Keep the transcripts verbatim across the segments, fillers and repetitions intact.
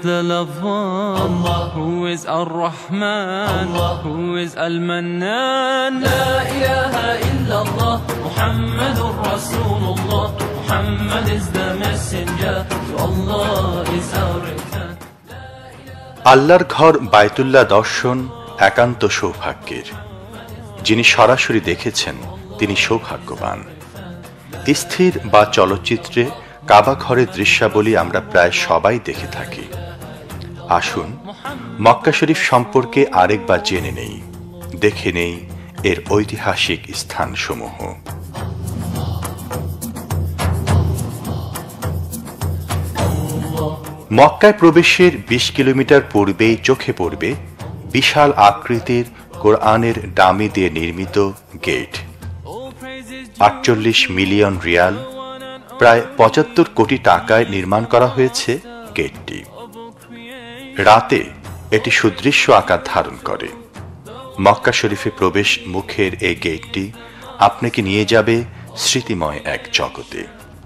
the loved one? Allah. Who is Ar-Rahman? Allah. Who is Al-Mannan? La ilaha illallah, Muhammadur Rasulullah. Muhammad is the messenger, to Allah is our return. আল্লাহর ঘর বাইতুল্লাহ দর্শন একান্ত সৌভাগ্যের। যিনি সরাসরি দেখেছেন তিনি সৌভাগ্যবান। স্থির বা চলচ্চিত্রে কাবা ঘরের দৃশ্যাবলী আমরা প্রায় সবাই দেখে থাকি। আসুন মক্কা শরীফ সম্পর্কে আরেকবার জেনে নেই, দেখে নেই এর ঐতিহাসিক স্থানসমূহ। মক্কায় প্রবেশের বিশ কিলোমিটার পূর্বেই চোখে পড়বে বিশাল আকৃতির কোরআনের ডামি দিয়ে নির্মিত গেট। আটচল্লিশ মিলিয়ন রিয়াল, প্রায় পঁচাত্তর কোটি টাকায় নির্মাণ করা হয়েছে গেটটি। রাতে এটি সুদৃশ্য আকার ধারণ করে। মক্কা শরীফে প্রবেশ মুখের এই গেটটি আপনাকে নিয়ে যাবে স্মৃতিময় এক জগতে।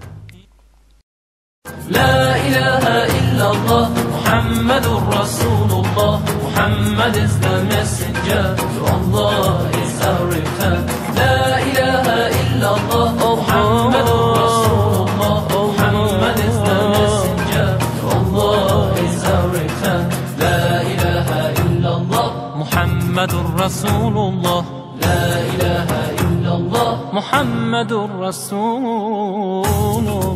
لا إله إلا الله محمد رسول الله Muhammad is the messenger, to Allah is our return. لا إله إلا الله محمد رسول الله Muhammad is the messenger, to Allah is our return. لا إله إلا الله محمد رسول الله. لا إله إلا الله محمد رسول الله.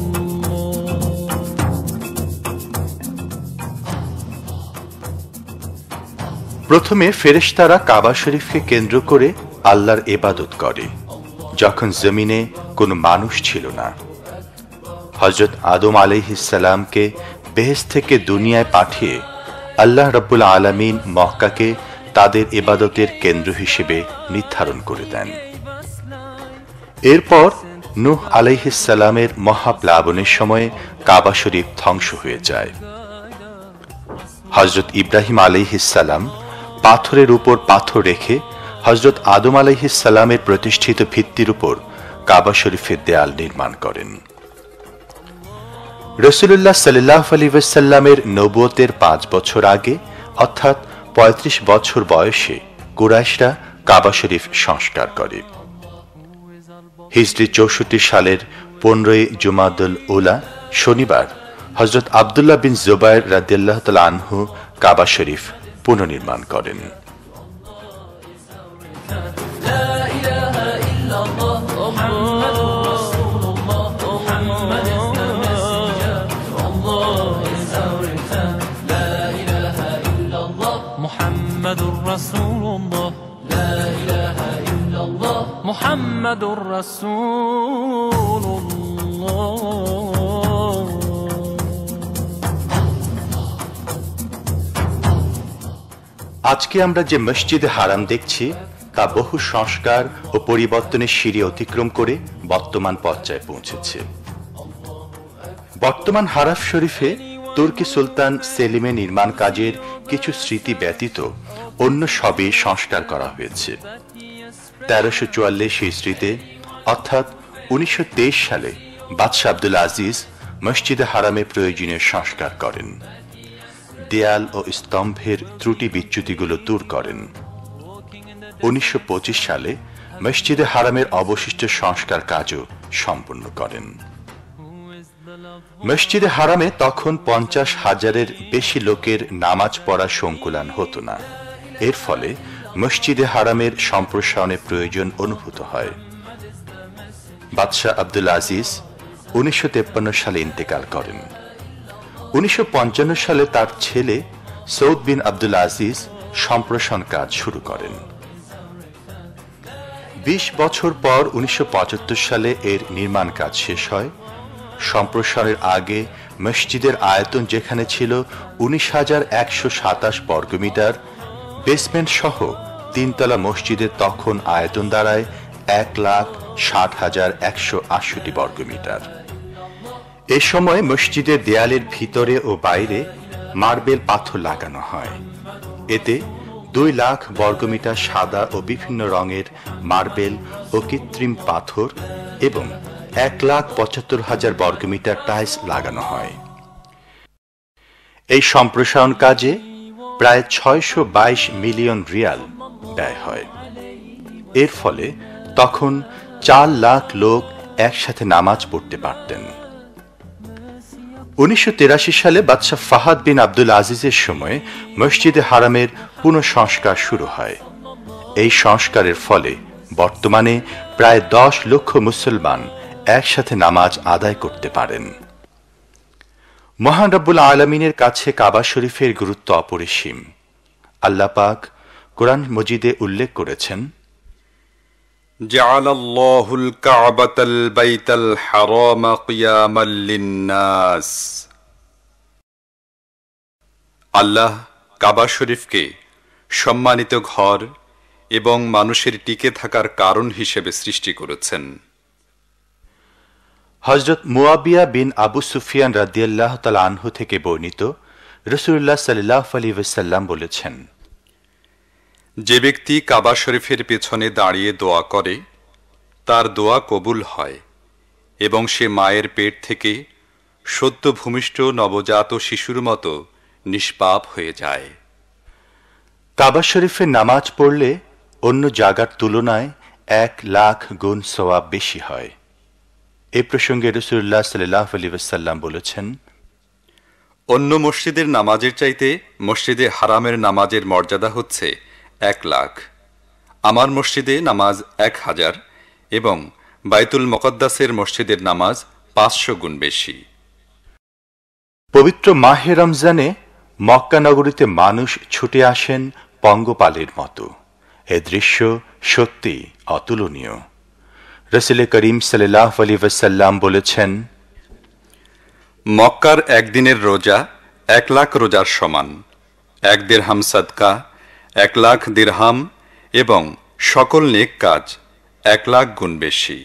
প্রথমে ফেরেশতারা কাবা শরীফকে কেন্দ্র করে আল্লাহর ইবাদত করে, যখন জমিনে কোনো মানুষ ছিল না। হযরত আদম আলাইহিস সালামকে বেহেশত থেকে দুনিয়ায় পাঠিয়ে আল্লাহ রাব্বুল আলামিন মক্কাকে তাদের ইবাদতের কেন্দ্র হিসেবে নির্ধারণ করে দেন। এরপর নূহ আলাইহিস সালামের মহাপ্লাবনের সময় কাবা শরীফ ধ্বংস হয়ে যায়। হযরত ইব্রাহিম আলাইহিস সালাম পাথরের উপর পাথর রেখে হযরত আদম আলাইহিস সালামের প্রতিষ্ঠিত ভিত্তির উপর কাবা শরীফের দেয়াল নির্মাণ করেন। রাসূলুল্লাহ সাল্লাল্লাহু আলাইহি ওয়াসাল্লামের নবুয়তের পাঁচ বছর আগে, অর্থাৎ পঁয়ত্রিশ বছর বয়সে কুরাইশরা কাবা শরীফ সংস্কার করে। হিজরি চৌষট্টি সালের পনেরোই জুমাদুল উলা শনিবার হযরত আব্দুল্লাহ বিন জুবাইর রাদিয়াল্লাহু তাআলা আনহু কাবা শরীফ পুনর্নির্মাণ করেন। মুহাম্মাদুর রাসূলুল্লাহ, লা ইলাহা ইল্লাল্লাহ মুহাম্মাদুর রাসূলুল্লাহ। আজকে আমরা যে মসজিদে হারাম দেখছি তা বহু সংস্কার ও পরিবর্তনের সিঁড়ি অতিক্রম করে বর্তমান পর্যায়ে পৌঁছেছে। বর্তমান হারাম শরীফে তুর্কি সুলতান সেলিমের নির্মাণ কাজের কিছু স্মৃতি ব্যতীত অন্য সবই সংস্কার করা হয়েছে। তেরোশো চুয়াল্লিশ হিজরিতে অর্থাৎ উনিশশো তেইশ সালে বাদশাহ আব্দুল আজিজ মসজিদে হারামে প্রয়োজনীয় সংস্কার করেন। দেয়াল ও স্তম্ভের ত্রুটি বিচ্যুতিগুলো দূর করেন। উনিশশো পঁচিশ সালে মসজিদে হারামের অবশিষ্ট সংস্কার কাজও সম্পন্ন করেন। মসজিদে হারামে তখন পঞ্চাশ হাজারের বেশি লোকের নামাজ পড়ার সংকুলান হতো না। এর ফলে মসজিদে হারামের সম্প্রসারণের প্রয়োজন অনুভূত হয়। বাদশাহ আব্দুল আজিজ উনিশশো তেপ্পান্ন সালে ইন্তেকাল করেন। উনিশশো পঞ্চান্ন সালে তার ছেলে সৌদ বিন আব্দুল আজিজ সম্প্রসারণ কাজ শুরু করেন। বিশ বছর পর উনিশশো পঁচাত্তর সালে এর নির্মাণ কাজ শেষ হয়। সম্প্রসারণের আগে মসজিদের আয়তন যেখানে ছিল উনিশ হাজার একশো সাতাশ বর্গমিটার, বেসমেন্ট সহ তিনতলা মসজিদের তখন আয়তন দাঁড়ায় এক লাখ ষাট হাজার একশো আটষট্টি বর্গমিটার। এ সময় মসজিদের দেয়ালের ভিতরে ও বাইরে মার্বেল পাথর লাগানো হয়। এতে দুই লাখ বর্গমিটার সাদা ও বিভিন্ন রঙের মার্বেল ও কৃত্রিম পাথর এবং এক লাখ পঁচাত্তর হাজার বর্গমিটার টাইলস লাগানো হয়। এই সম্প্রসারণ কাজে প্রায় ছয়শো বাইশ মিলিয়ন রিয়াল ব্যয় হয়। এর ফলে তখন চার লাখ লোক একসাথে নামাজ পড়তে পারতেন। উনিশশো তিরাশি সালে বাদশাহ ফাহাদ বিন আব্দুল আজিজের সময় মসজিদে হারামের পুনঃসংস্কার শুরু হয়। এই সংস্কারের ফলে বর্তমানে প্রায় দশ লক্ষ মুসলমান একসাথে নামাজ আদায় করতে পারেন। মহান রব্বুল আলামিনের কাছে কাবা শরীফের গুরুত্ব অপরিসীম। আল্লাহ পাক কোরআন মজিদে উল্লেখ করেছেন, জাআলাল্লাহুল কা'বাতাল বাইতাল হারামা কিয়ামাল লিন-নাস। আল্লাহ কাবা শরীফকে সম্মানিত ঘর এবং মানুষের টিকে থাকার কারণ হিসেবে সৃষ্টি করেছেন। হযরত মুয়াবিয়া বিন আবু সুফিয়ান রাদিয়াল্লাহু তাআলা আনহু থেকে বর্ণিত, রাসূলুল্লাহ সাল্লাল্লাহু আলাইহি ওয়াসাল্লাম বলেছেন, যে ব্যক্তি কাবা শরীফের পেছনে দাঁড়িয়ে দোয়া করে তার দোয়া কবুল হয় এবং সে মায়ের পেট থেকে সদ্য ভূমিষ্ঠ নবজাত শিশুর মতো নিষ্পাপ হয়ে যায়। কাবা শরীফে নামাজ পড়লে অন্য জায়গার তুলনায় এক লাখ গুণ সওয়াব বেশি হয়। এ প্রসঙ্গে রাসূলুল্লাহ সাল্লাল্লাহু আলাইহি ওয়াসাল্লাম বলেছেন, অন্য মসজিদের নামাজের চাইতে মসজিদে হারামের নামাজের মর্যাদা হচ্ছে এক লাখ। আমার মসজিদে নামাজ এক হাজার এবং বাইতুল মুকদ্দাসের মসজিদের নামাজ পাঁচশো গুণ বেশি। পবিত্র মাহে রমজানে মক্কা নগরীতে মানুষ ছুটে আসেন পঙ্গপালের মতো। এ দৃশ্য সত্যি অতুলনীয়। রাসূল করিম সাল্লাল্লাহু আলাইহি ওয়াসাল্লাম বলেছেন, মক্কার একদিনের রোজা এক লাখ রোজার সমান। এক দিরহাম সাদকা এক লাখ দিরহাম এবং সকল নেক কাজ এক লাখ গুণ বেশি।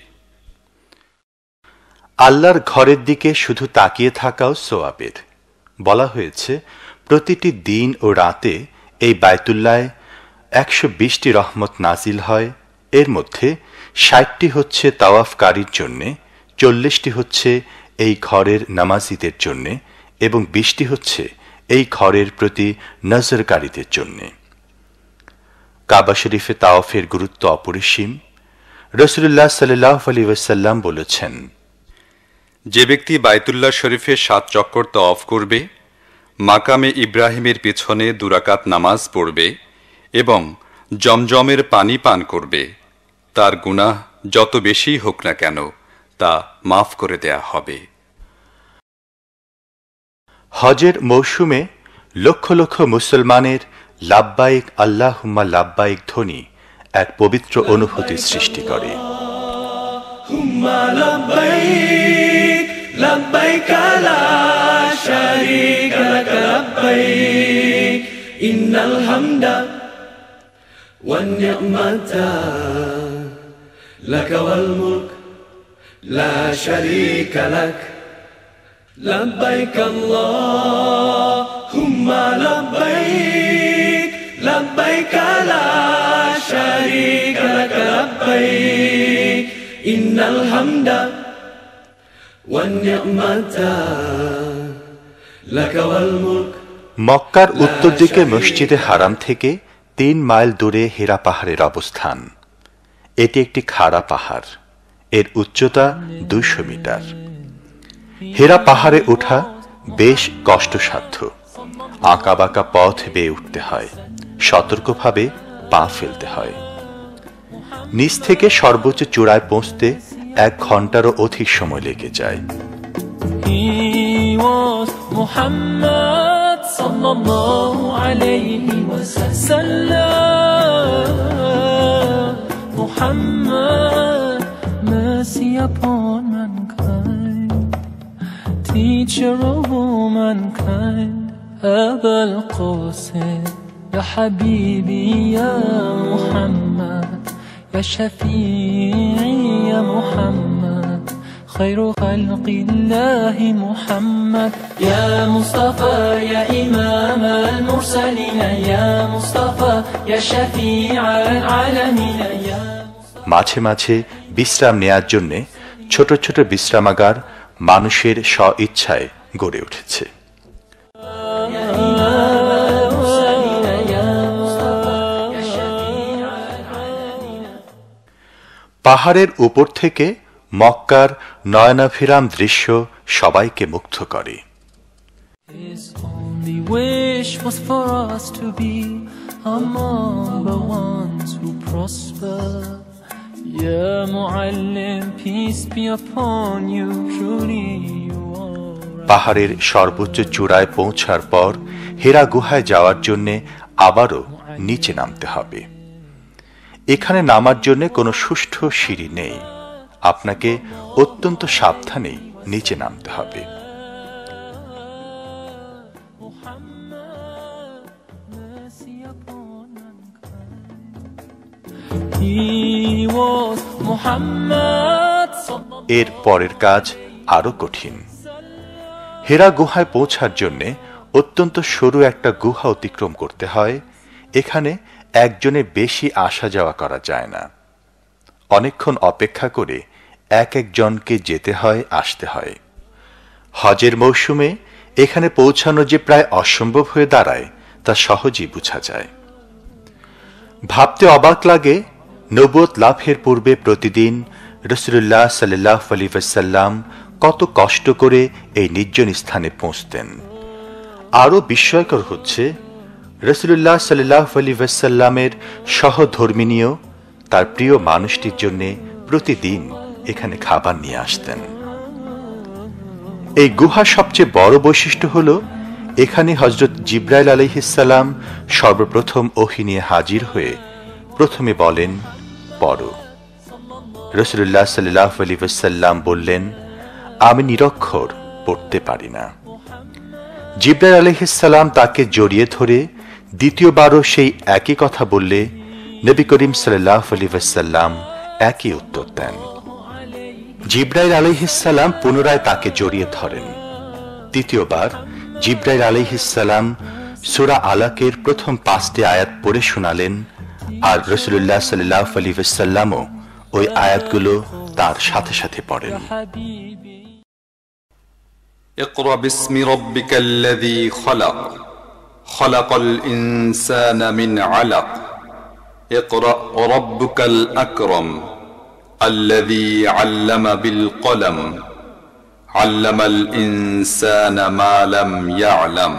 আল্লাহর ঘরের দিকে শুধু তাকিয়ে থাকাও সওয়াবের। বলা হয়েছে, প্রতিটি দিন ও রাতে এই বায়তুল্লায় একশো বিশটি রহমত নাজিল হয়। এর মধ্যে ষাটটি হচ্ছে তাওয়াফকারীর জন্যে, চল্লিশটি হচ্ছে এই ঘরের নামাজিদের জন্যে এবং বিশটি হচ্ছে এই ঘরের প্রতি নজরকারীদের জন্যে। কাবা শরীফে তাওয়াফের গুরুত্ব অপরিসীম। রাসূলুল্লাহ সাল্লাল্লাহু আলাইহি ওয়াসাল্লাম বলেছেন, যে ব্যক্তি বাইতুল্লাহ শরীফে সাত চক্কর তাওয়াফ করবে, মাকামে ইব্রাহিমের পিছনে দুরাকাত নামাজ পড়বে এবং জমজমের পানি পান করবে, তার গুনাহ যত বেশি হোক না কেন তা মাফ করে দেয়া হবে। হজের মৌসুমে লক্ষ লক্ষ মুসলমানের লাব্বাইক আল্লাহুম্মা লাব্বাইক ধ্বনি এক পবিত্র অনুভূতি সৃষ্টি করে। لبيك لا شريك لك لبيك إن الحمد والنعمة لك والملك لا شريك لك لبيك اللهم لبيك لبيك لا شريك لك لبيك إن الحمد মক্কার উত্তর দিকে মসজিদে হারাম থেকে তিন মাইল দূরে হেরা পাহাড়ের অবস্থান। এটি একটি খাড়া পাহাড়। এর উচ্চতা দুইশো মিটার। হেরা পাহাড়ে ওঠা বেশ কষ্টসাধ্য। আঁকাবাঁকা পথ বেয়ে উঠতে হয়, সতর্কভাবে পা ফেলতে হয়। নিচ থেকে সর্বোচ্চ চূড়ায় পৌঁছতে এক ঘন্টারও অধিক সময় লেগে যায়। Muhammad sallallahu alayhi wa sallam, Muhammad, mercy upon mankind, teacher of all mankind, Abul Qasim, ya habibi ya Muhammad, ya shafi'i ya Muhammad, خير خلق الله محمد يا مصطفى يا إمام المرسلين يا مصطفى يا شفيع العالمين يا মাঝে মাঝে বিশ্রাম নেয়ার জন্য ছোট ছোট বিশ্রামাগার মানুষের স্ব ইচ্ছায় গড়ে উঠেছে। পাহাড়ের উপর থেকে মক্কার নয়নাভিরাম দৃশ্য সবাইকে মুগ্ধ করে। His only wish was for us to be among the ones who prosper. Ya Muallim, peace be upon you, truly you are. পাহাড়ের সর্বোচ্চ চূড়ায় পৌঁছার পর হেরা গুহায় যাওয়ার জন্য আবারও নিচে নামতে হবে। এখানে নামার জন্য কোনো সুষ্ঠু সিঁড়ি নেই, আপনাকে অত্যন্ত সাবধানেই নিচে নামতে হবে। এর পরের কাজ আরো কঠিন। হেরা গুহায় পৌঁছার জন্য অত্যন্ত সরু একটা গুহা অতিক্রম করতে হয়। এখানে একজনে বেশি আসা যাওয়া করা যায় না। অনেকক্ষণ অপেক্ষা করে এক একজনকে যেতে হয়, আসতে হয়। হজের মৌসুমে এখানে পৌঁছানো যে প্রায় অসম্ভব হয়ে দাঁড়ায় তা সহজেই বোঝা যায়। ভাবতে অবাক লাগে, নবুয়ত লাভের পূর্বে প্রতিদিন রাসূলুল্লাহ সাল্লাল্লাহু আলাইহি ওয়াসাল্লাম কত কষ্ট করে এই নির্জন স্থানে পৌঁছতেন। আরো বিস্ময়কর হচ্ছে, রাসূলুল্লাহ সাল্লাল্লাহু আলাইহি ওয়াসাল্লামের সহধর্মিণীও তার প্রিয় মানুষটির জন্য প্রতিদিন এখানে খাবার নিয়ে আসতেন। এই গুহার সবচেয়ে বড় বৈশিষ্ট্য হল, এখানে হযরত জিবরাইল আলাইহিস সালাম সর্বপ্রথম ওহী নিয়ে হাজির হয়ে প্রথমে বলেন, পড়ো। রাসূলুল্লাহ সাল্লাল্লাহু আলাইহি ওয়াসাল্লাম বললেন, আমি নিরক্ষর, পড়তে পারি না। জিবরাইল আলাইহিস সালাম তাকে জড়িয়ে ধরে দ্বিতীয়বারও সেই একই কথা বললে নবী করিম সাল্লাল্লাহু আলাইহি ওয়াসাল্লাম একই উত্তর দেন। জিবরাইল আলাইহিস সালাম পুনরায় তাকে জড়িয়ে ধরেন। তৃতীয়বার জিবরাইল আলাইহিস সালাম সূরা আলাকের প্রথম পাঁচটি আয়াত পড়ে শোনালেন, আর রাসূলুল্লাহ সাল্লাল্লাহু আলাইহি ওয়াসাল্লামও ওই আয়াতগুলো তার সাথে সাথে পড়েন। ইকরা বিসমি রাব্বিকাল্লাযী খলাক খলাকাল ইনসানা মিন আলাক ইকরা রাব্বুকাল আকরাম আল্লাযী আল্লামা বিল কলম আল্লামাল ইনসানা মা লাম ইয়ালাম।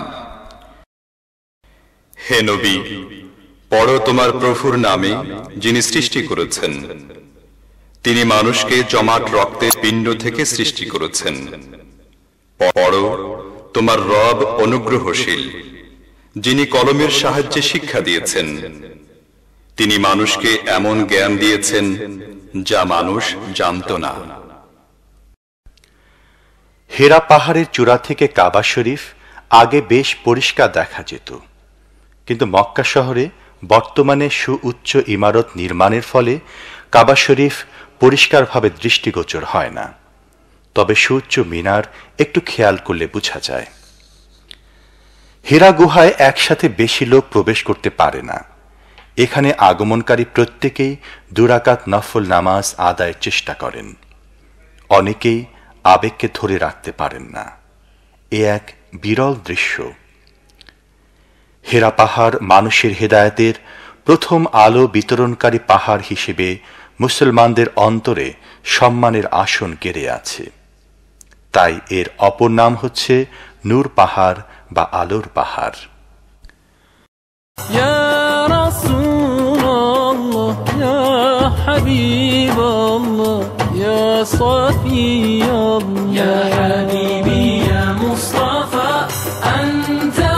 হে নবী, পড়ো তোমার প্রভুর নামে, যিনি সৃষ্টি করেছেন। তিনি মানুষকে জমাট রক্তের পিণ্ড থেকে সৃষ্টি করেছেন। পড়ো, তোমার রব অনুগ্রহশীল, যিনি কলমের সাহায্যে শিক্ষা দিয়েছেন। তিনি মানুষকে এমন জ্ঞান দিয়েছেন যা মানুষ জানত না। হেরা পাহাড়ের চূড়া থেকে কাবা শরীফ আগে বেশ পরিষ্কার দেখা যেত, কিন্তু মক্কা শহরে বর্তমানে সুউচ্চ ইমারত নির্মাণের ফলে কাবা শরীফ পরিষ্কারভাবে দৃষ্টিগোচর হয় না। তবে সুউচ্চ মিনার একটু খেয়াল করলে বোঝা যায়। হেরা গুহায় একসাথে বেশি লোক প্রবেশ করতে পারে না। এখানে আগমনকারী প্রত্যেকেই দুরাকাত নফল নামাজ আদায়ের চেষ্টা করেন। অনেকেই আবেগকে ধরে রাখতে পারেন না। এ এক বিরল দৃশ্য। হেরা পাহাড় মানুষের হেদায়েতের প্রথম আলো বিতরণকারী পাহাড় হিসেবে মুসলমানদের অন্তরে সম্মানের আসন কেড়ে আছে। তাই এর অপর নাম হচ্ছে নূর পাহাড় বা আলোর পাহাড়। ইয়া রাসূলুল্লাহ, ইয়া হাবিবাল্লাহ, ইয়া সাফিয়াল্লাহ, ইয়া হাবিবি ইয়া মুস্তাফা আনতা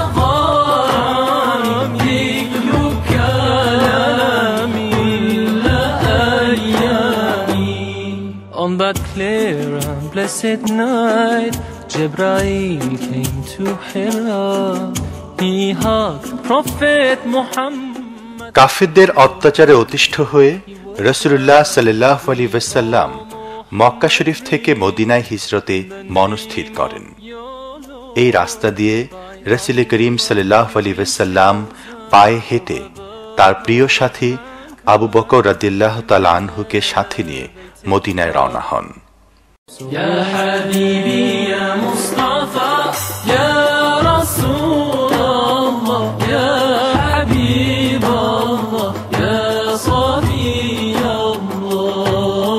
গরামি যিকরু কালামি লা আয়ামি। On that clear and blessed night, Jibreel came to Hira. He hugged Prophet Muhammad. কাফিরদের অত্যাচারে অতিষ্ঠ হয়ে রাসূলুল্লাহ সাল্লাল্লাহু আলাইহি ওয়াসাল্লাম মক্কা শরীফ থেকে মদিনায় হিজরতে মনস্থির করেন। এই রাস্তা দিয়ে রাসূল করিম সাল্লাল্লাহু আলাইহি ওয়াসাল্লাম পায়ে হেঁটে তার প্রিয় সাথী আবু বকর রাদিয়াল্লাহু তাআলা আনহুকে সাথে নিয়ে মদিনায় রওনা হন। ইয়া হাবিবি ইয়া মুস্তাফা ইয়া রাসূলুল্লাহ, ইয়া হাবিবাল্লাহ, ইয়া সাফিয়াল্লাহ,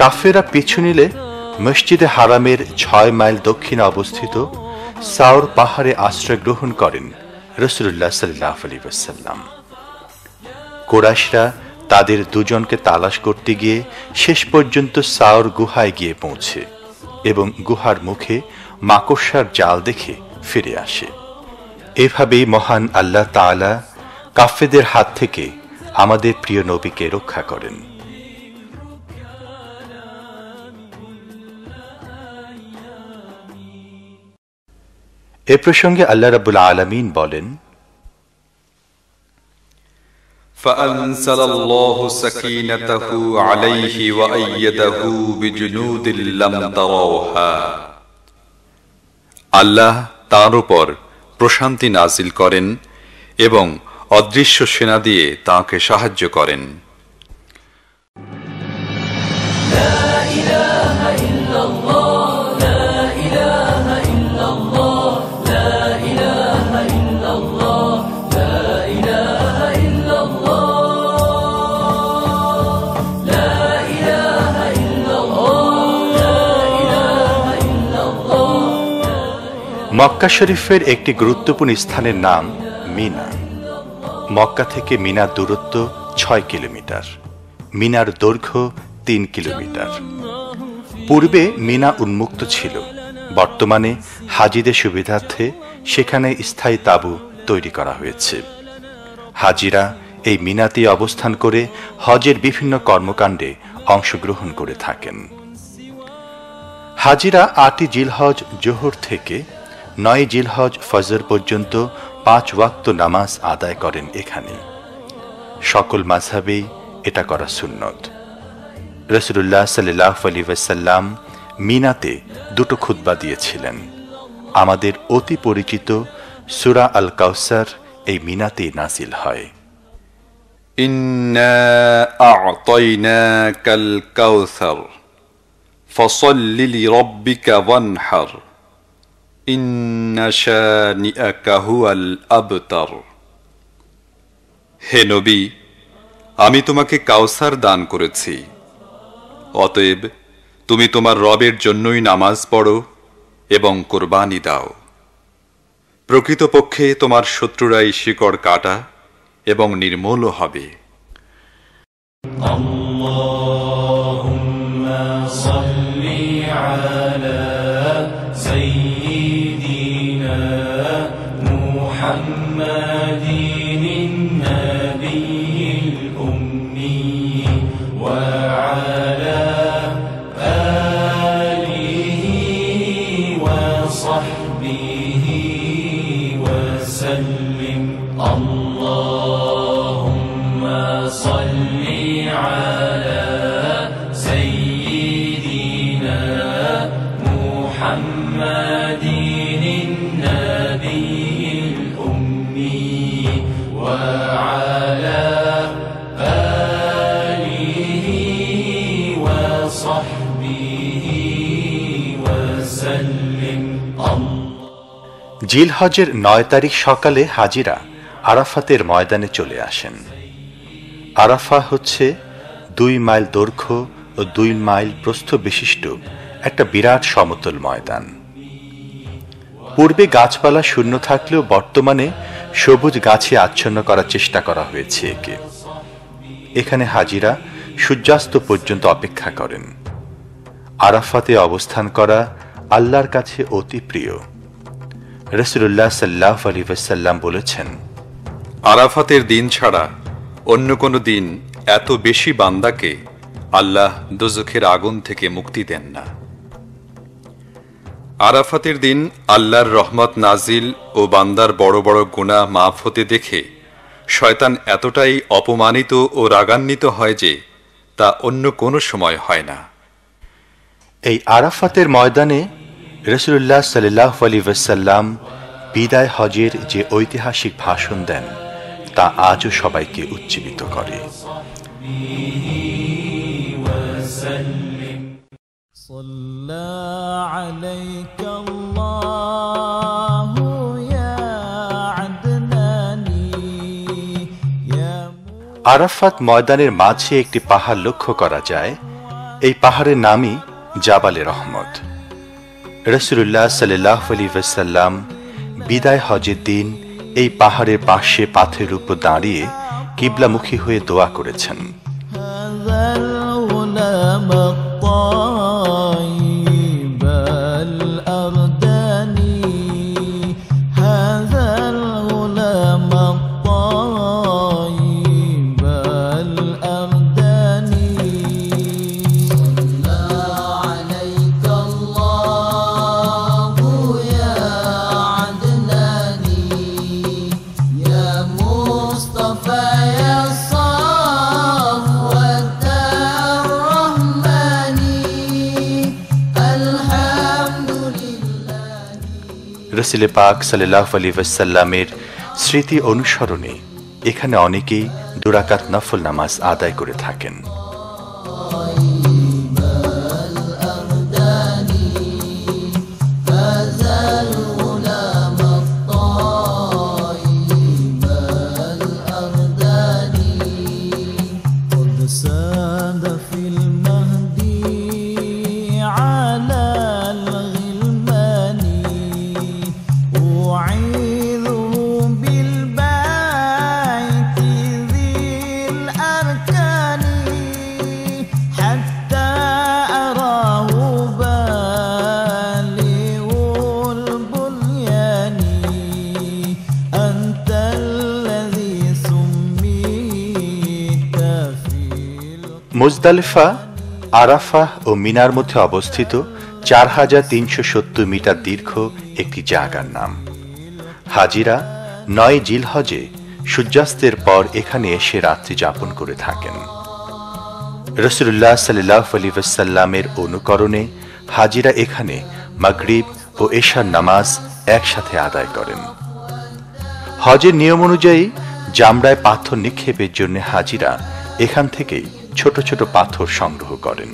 কাফেরা পিছু নিলে মসজিদে হারামের ছয় মাইল দক্ষিণে অবস্থিত সাউর পাহাড়ে আশ্রয় গ্রহণ করেন রাসূলুল্লাহ সাল্লাল্লাহু আলাইহি ওয়াসাল্লাম। কুরাইশরা তাদের দুজনকে তালাশ করতে গিয়ে শেষ পর্যন্ত সাউর গুহায় গিয়ে পৌঁছে এবং গুহার মুখে মাকড়সার জাল দেখে ফিরে আসে। এভাবেই মহান আল্লাহ তাআলা কাফেরদের হাত থেকে আমাদের প্রিয় নবীকে রক্ষা করেন। এ প্রসঙ্গে আল্লাহ রাব্বুল আলামিন বলেন, فأنزل الله سكينته عليه وأيده بجنود لم تروها। আল্লাহ তার উপর প্রশান্তি নাজিল করেন এবং অদৃশ্য সেনা দিয়ে তাকে সাহায্য করেন। মক্কা শরীফের একটি গুরুত্বপূর্ণ স্থানের নাম মিনা। মক্কা থেকে মিনার দূরত্ব ছয় কিলোমিটার, মিনার দৈর্ঘ্য তিন কিলোমিটার। পূর্বে মিনা উন্মুক্ত ছিল, বর্তমানে হাজিদের সুবিধার্থে সেখানে স্থায়ী তাঁবু তৈরি করা হয়েছে। হাজিরা এই মিনাতে অবস্থান করে হজের বিভিন্ন কর্মকাণ্ডে অংশগ্রহণ করে থাকেন। হাজিরা আটই জিলহজ জোহর থেকে নয় জিলহজ ফজর পর্যন্ত পাঁচ ওয়াক্ত নামাজ আদায় করেন এখানে। সকল মাযহাবেই এটা করা সুন্নত। রাসূলুল্লাহ সাল্লাল্লাহু আলাইহি ওয়াসাল্লাম মিনাতে দুটো খুতবা দিয়েছিলেন। আমাদের অতি পরিচিত সূরা আল কাউসার এই মিনাতেই নাজিল হয়। ইন্না আ'তাইনাকাল কাউসার ফসল্লি লিরাব্বিকা ওয়ানহার ইন্না শানিআকা হুয়াল আবতার। হে নবী, আমি তোমাকে কাউসার দান করেছি, অতএব তুমি তোমার রবের জন্যই নামাজ পড়ো এবং কোরবানি দাও। প্রকৃতপক্ষে তোমার শত্রুরাই শিকড় কাটা এবং নির্মূল হবে। আল্লাহুম্মা সাল্লি আলা সাইয়্যিদিনা মুহাম্মাদিন নাবিয়্যিল উম্মি ওয়া আলা আলিহি ওয়া সাহবিহি ওয়া সাল্লিম। আল্লাহুম্মা সাল্লি আলা সাইয়্যিদিনা মুহাম্মাদিন নাবিয়্যিল উম্মি ওয়া আলা আলিহি ওয়া সাহবিহি ওয়া সাল্লিম। জিলহজের নয় তারিখ সকালে হাজিরা আরাফাতের ময়দানে চলে আসেন। আরাফা হচ্ছে দুই মাইল দৈর্ঘ্য ও দুই মাইল প্রস্থ বিশিষ্ট একটা বিরাট সমতল ময়দান। পূর্বে গাছপালা শূন্য থাকলেও বর্তমানে সবুজ গাছে আচ্ছন্ন করার চেষ্টা করা হয়েছে একে। এখানে হাজিরা সূর্যাস্ত পর্যন্ত অপেক্ষা করেন। আরাফাতে অবস্থান করা আল্লাহর কাছে অতি প্রিয়। রাসূলুল্লাহ সাল্লাল্লাহু আলাইহি ওয়াসাল্লাম বলেছেন, আরাফাতের দিন ছাড়া অন্য কোনো দিন এত বেশি বান্দাকে আল্লাহ দোজখের আগুন থেকে মুক্তি দেন না। আরাফাতের দিন আল্লাহর রহমত নাজিল ও বান্দার বড় বড় গুনাহ মাফ হতে দেখে শয়তান এতটাই অপমানিত ও রাগান্বিত হয় যে তা অন্য কোনো সময় হয় না। এই আরাফাতের ময়দানে রাসূলুল্লাহ সাল্লাল্লাহু আলাইহি ওয়াসাল্লাম বিদায় হজের যে ঐতিহাসিক ভাষণ দেন তা আজও সবাইকে উজ্জীবিত করে। আরাফাত ময়দানের মাঝে একটি পাহাড় লক্ষ্য করা যায়। এই পাহাড়ের নামই জাবালে রহমত। রাসূলুল্লাহ সাল্লাল্লাহু আলাইহি ওয়াসাল্লাম বিদায় হজের দিন এই পাহাড়ের পাশে পাথরের উপর দাঁড়িয়ে কিবলামুখী হয়ে দোয়া করেছেন। রাসূল পাক সাল্লাল্লাহু আলাইহি ওয়াসাল্লামের স্মৃতি অনুসরণে এখানে অনেকেই দুরাকাত নফল নামাজ আদায় করে থাকেন। মুজদালিফা, আরাফাহ ও মিনার মধ্যে অবস্থিত চার হাজার তিনশো সত্তর মিটার দীর্ঘ একটি জায়গার নাম। হাজিরা নয় জিলহজে সূর্যাস্তের পর এখানে এসে রাত্রি যাপন করে থাকেন। রাসূলুল্লাহ সাল্লাল্লাহু আলাইহি ওয়াসাল্লামের অনুকরণে হাজিরা এখানে মাগরিব ও এশার নামাজ একসাথে আদায় করেন। হজের নিয়ম অনুযায়ী জামরায় পাথর নিক্ষেপের জন্য হাজিরা এখান থেকেই ছোট ছোট পাথর সংগ্রহ করেন।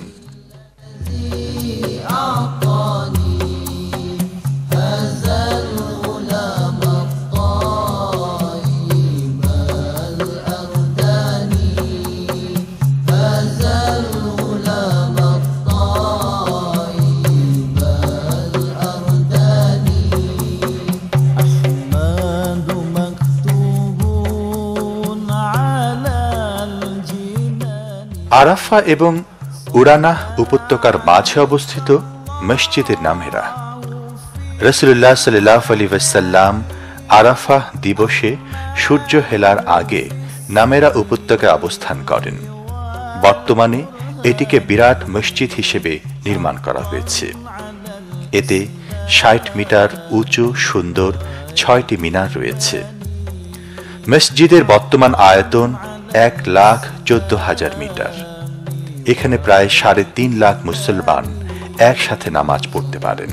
আরাফা এবং উরানাহ উপত্যকার মাঝে অবস্থিত মসজিদের নাম হেরা। রাসূলুল্লাহ সাল্লাল্লাহু আলাইহি ওয়াসাল্লাম আরাফা দিবসে সূর্য হেলার আগে নামেরা উপত্যকায় অবস্থান করেন। বর্তমানে এটিকে বিরাট মসজিদ হিসেবে নির্মাণ করা হয়েছে। এতে ষাট মিটার উঁচু সুন্দর ছয়টি মিনার রয়েছে। মসজিদের বর্তমান আয়তন এক লাখ চোদ্দ হাজার মিটার। এখানে প্রায় সাড়ে তিন লাখ মুসলমান একসাথে নামাজ পড়তে পারেন।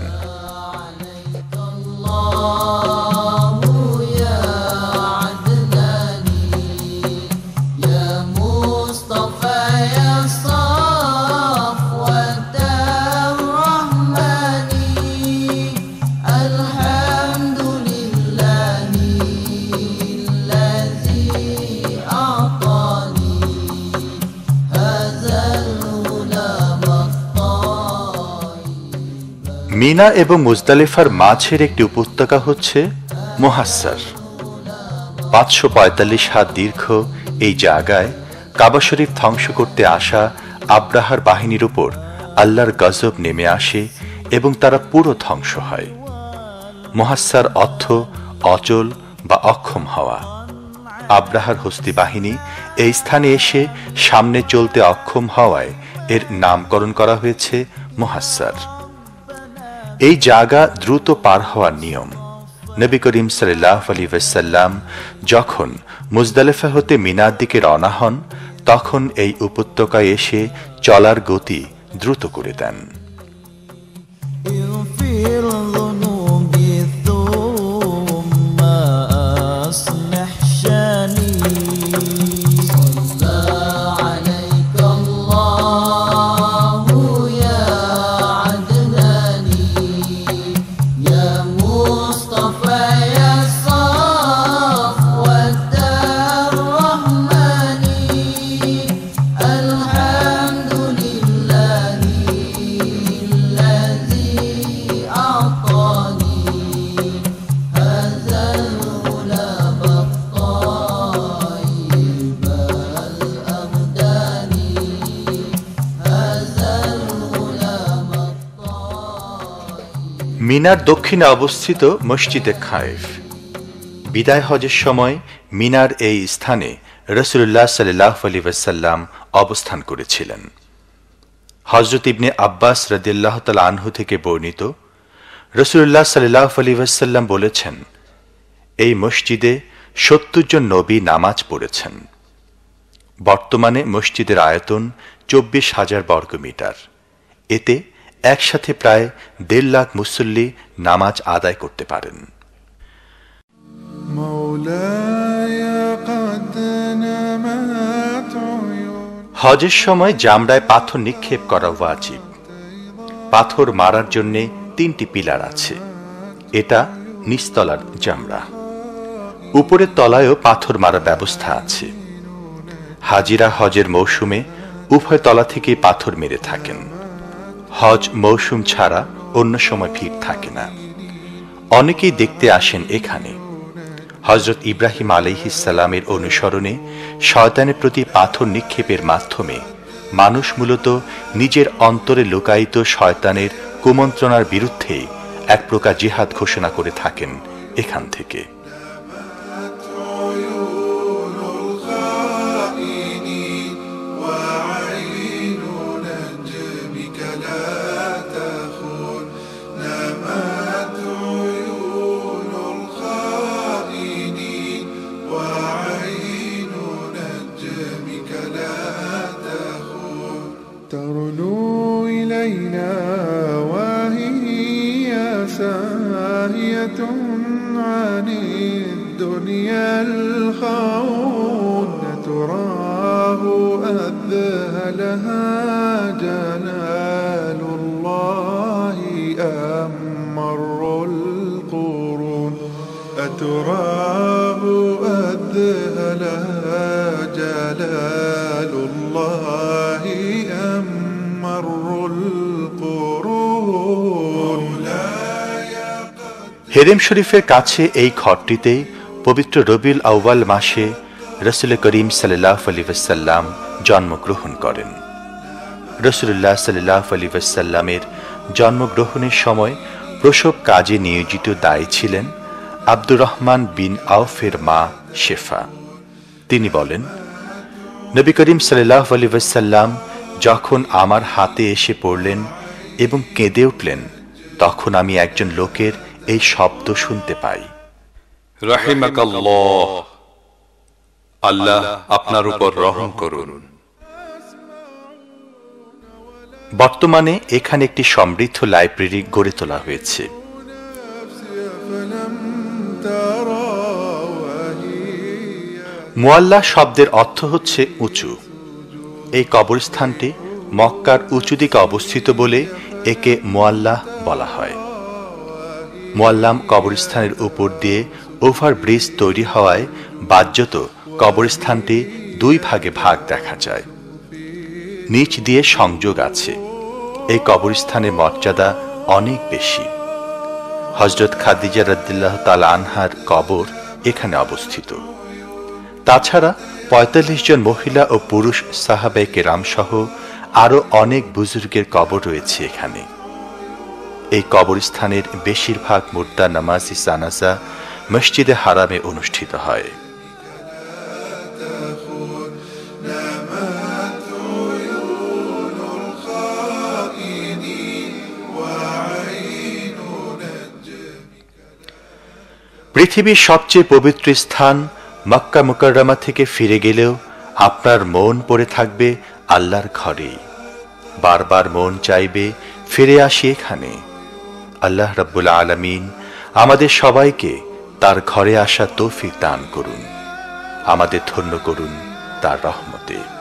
মিনা এবং মুজদালিফার মাঝের একটি উপত্যকা হচ্ছে মুহাসসার। পাঁচশো পঁয়তাল্লিশ হাত দীর্ঘ এই জায়গায় কাবা শরীফ ধ্বংস করতে আসা আব্রাহার বাহিনীর উপর আল্লাহর গজব নেমে আসে এবং তারা পুরো ধ্বংস হয়। মুহাসসার অর্থ অচল বা অক্ষম হওয়া। আব্রাহার হস্তি বাহিনী এই স্থানে এসে সামনে চলতে অক্ষম হওয়ায় এর নামকরণ করা হয়েছে মুহাসসার। এই জায়গা দ্রুত পার হওয়ার নিয়ম। নবী করিম সাল্লাল্লাহু আলাইহি ওয়াসাল্লাম যখন মুজদালিফা হতে মিনার দিকে রওনা হন তখন এই উপত্যকায় এসে চলার গতি দ্রুত করে দেন। الحمد لله মিনার দক্ষিণে অবস্থিত মসজিদে খায়েফ। বিদায় হজের সময় মিনার এই স্থানে রাসূলুল্লাহ সাল্লাল্লাহু আলাইহি ওয়াসাল্লাম অবস্থান করেছিলেন। হযরত ইবনে আব্বাস রাদিয়াল্লাহু তাআলা আনহু থেকে বর্ণিত, রাসূলুল্লাহ সাল্লাল্লাহু আলাইহি ওয়াসাল্লাম বলেছেন, এই মসজিদে সত্তর জন নবী নামাজ পড়েছেন। বর্তমানে মসজিদের আয়তন চব্বিশ হাজার বর্গমিটার। এতে একসাথে প্রায় দেড় লাখ মুসল্লি নামাজ আদায় করতে পারেন। হজের সময় জামরায় পাথর নিক্ষেপ করা ওয়াজিব। পাথর মারার জন্য তিনটি পিলার আছে। এটা নিচতলার জামরা। উপরের তলায়ও পাথর মারার ব্যবস্থা আছে। হাজিরা হজের মৌসুমে উভয় তলা থেকে পাথর মেরে থাকেন। হজ মৌসুম ছাড়া অন্য সময় ভিড় থাকে না। অনেকেই দেখতে আসেন এখানে। হযরত ইব্রাহিম আলাইহিস সালামের অনুসরণে শয়তানের প্রতি পাথর নিক্ষেপের মাধ্যমে মানুষ মূলত নিজের অন্তরে লুকায়িত শয়তানের কুমন্ত্রণার বিরুদ্ধে এক প্রকার জিহাদ ঘোষণা করে থাকেন এখান থেকে। ترنو إلينا وهي ساهية عن الدنيا الخون تراه أذهلها جلال الله أم مر القرون أتراه أذهلها جلال الله أم مر القرون হেরেম শরীফের কাছে এই ঘরটিতেই পবিত্র রবিউল আউয়াল মাসে রাসূল করিম সাল্লাল্লাহু আলাইহি ওয়াসাল্লাম জন্মগ্রহণ করেন। রাসূলুল্লাহ সাল্লাল্লাহু আলাইহি ওয়াসাল্লামের জন্মগ্রহণের সময় প্রসব কাজে নিয়োজিত দায়ী ছিলেন আব্দুর রহমান বিন আউফের মা শেফা। তিনি বলেন, নবী করিম সাল্লাল্লাহু আলাইহি ওয়াসাল্লাম যখন আমার হাতে এসে পড়লেন এবং কেঁদে উঠলেন, তখন আমি একজন লোকের এই শব্দ শুনতে পাই, রাহিমাকাল্লাহ, আল্লাহ আপনার উপর রহম করুন। বর্তমানে এখানে একটি সমৃদ্ধ লাইব্রেরি গড়ে তোলা হয়েছে। মুআল্লা শব্দের অর্থ হচ্ছে উঁচু। এই কবরস্থানটি মক্কার উঁচু দিকে অবস্থিত বলে একে মুআল্লাহ বলা হয়। মুআল্লাম কবরস্থানের উপর দিয়ে ওভারব্রিজ তৈরি হওয়ায় বাহ্যত কবরস্থানটি দুই ভাগে ভাগ দেখা যায়। নিচ দিয়ে সংযোগ আছে। এই কবরস্থানের মর্যাদা অনেক বেশি। হযরত খাদিজা রাদিয়াল্লাহু তাআলা আনহার কবর এখানে অবস্থিত। তাছাড়া পঁয়তাল্লিশ জন মহিলা ও পুরুষ সাহাবায়ে কেরাম সহ আরো অনেক বুজুর্গের কবর রয়েছে এখানে। এই কবরস্থানের বেশিরভাগ মুর্দা নামাজি জানাজা মসজিদে হারামে অনুষ্ঠিত হয়। পৃথিবীর সবচেয়ে পবিত্র স্থান মক্কা মুকাররমা থেকে ফিরে গেলেও আপনার মন পড়ে থাকবে আল্লাহর ঘরে। বারবার মন চাইবে ফিরে আসি এখানে। আল্লাহ রাব্বুল আলামিন আমাদের সবাইকে তার ঘরে আসা তৌফিক দান করুন। আমাদের ধন্য করুন তার রহমতে।